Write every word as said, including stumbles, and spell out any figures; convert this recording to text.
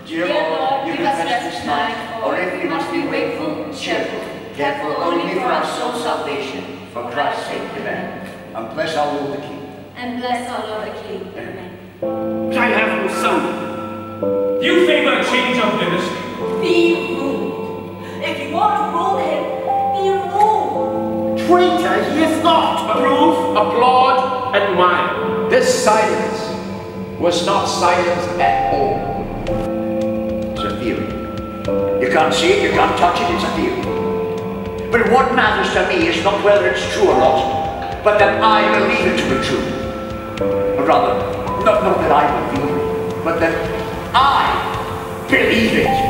Dear Lord, give us rest this night, or if we must be wakeful, cheerful, careful only for our soul's salvation, for Christ's sake, amen. And bless our Lord the King. And bless our Lord the King, amen. But I have no son. Do you favor a change of dynasty? Be ruled. If you want to rule him, be ruled. Traitor, he is not. Approve, applaud, admire. This silence was not silence at all. It's a theory. You can't see it, you can't touch it, it's a theory. But what matters to me is not whether it's true or not, but that I believe it to be true. Or rather, not, not that I believe it, but that I believe it.